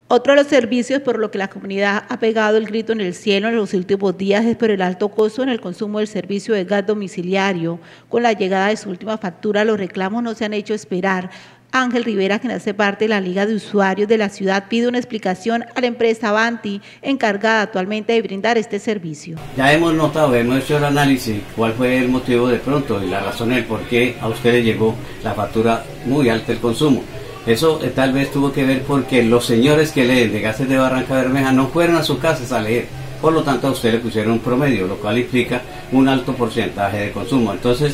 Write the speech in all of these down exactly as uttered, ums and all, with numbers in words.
Otro de los servicios por lo que la comunidad ha pegado el grito en el cielo en los últimos días es por el alto costo en el consumo del servicio de gas domiciliario. Con la llegada de su última factura, los reclamos no se han hecho esperar. Ángel Rivera, quien hace parte de la Liga de Usuarios de la ciudad, pide una explicación a la empresa Avanti, encargada actualmente de brindar este servicio. Ya hemos notado, hemos hecho el análisis, cuál fue el motivo de pronto y la razón del por qué a ustedes llegó la factura muy alta del consumo. Eso eh, tal vez tuvo que ver porque los señores que leen de Gases de Barranca Bermeja no fueron a sus casas a leer. Por lo tanto, a ustedes le pusieron un promedio, lo cual implica un alto porcentaje de consumo. Entonces,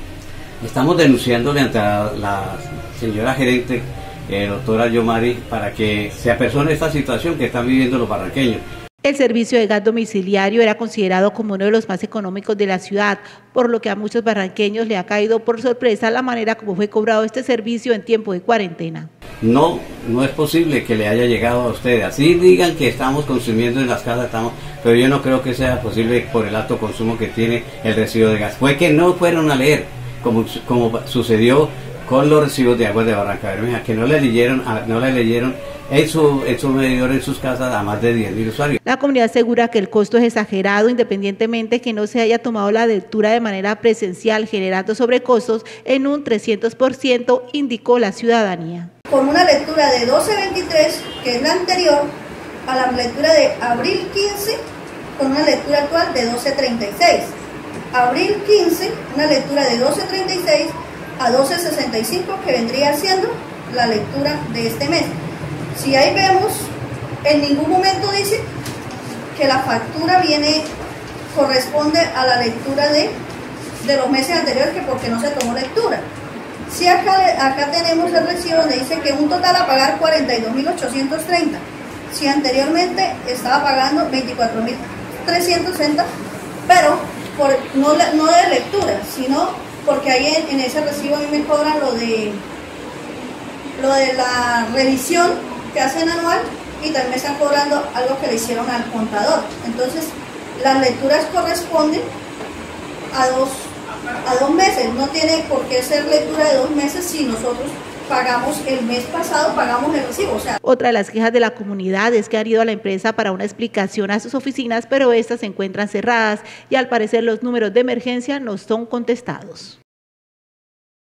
estamos denunciándole ante la, la señora gerente, eh, doctora Yomari, para que se apersone esta situación que están viviendo los barranqueños. El servicio de gas domiciliario era considerado como uno de los más económicos de la ciudad, por lo que a muchos barranqueños le ha caído por sorpresa la manera como fue cobrado este servicio en tiempo de cuarentena. No, no es posible que le haya llegado a ustedes. Así digan que estamos consumiendo en las casas, estamos, pero yo no creo que sea posible por el alto consumo que tiene el recibo de gas. Fue que no fueron a leer, como, como sucedió con los recibos de aguas de Barranca Bermeja, que no le leyeron, no le leyeron en su, en su medidor en sus casas a más de diez mil usuarios. La comunidad asegura que el costo es exagerado, independientemente que no se haya tomado la lectura de manera presencial, generando sobrecostos en un trescientos por ciento, indicó la ciudadanía. Con una lectura de doce veintitrés, que es la anterior, a la lectura de abril quince, con una lectura actual de doce treinta y seis. Abril quince, una lectura de doce treinta y seis a doce sesenta y cinco, que vendría siendo la lectura de este mes. Si ahí vemos, en ningún momento dice que la factura viene, corresponde a la lectura de, de los meses anteriores, que porque no se tomó lectura. Si acá, acá tenemos el recibo donde dice que un total a pagar cuarenta y dos mil ochocientos treinta, si anteriormente estaba pagando veinticuatro mil trescientos sesenta, pero por, no, no de lectura, sino porque ahí en, en ese recibo a mí me cobran lo de, lo de la revisión que hacen anual, y también me están cobrando algo que le hicieron al contador. Entonces las lecturas corresponden a dos, a dos meses, no tiene por qué ser lectura de dos meses si nosotros pagamos el mes pasado, pagamos el recibo. O sea, otra de las quejas de la comunidad es que han ido a la empresa para una explicación a sus oficinas, pero estas se encuentran cerradas y al parecer los números de emergencia no son contestados.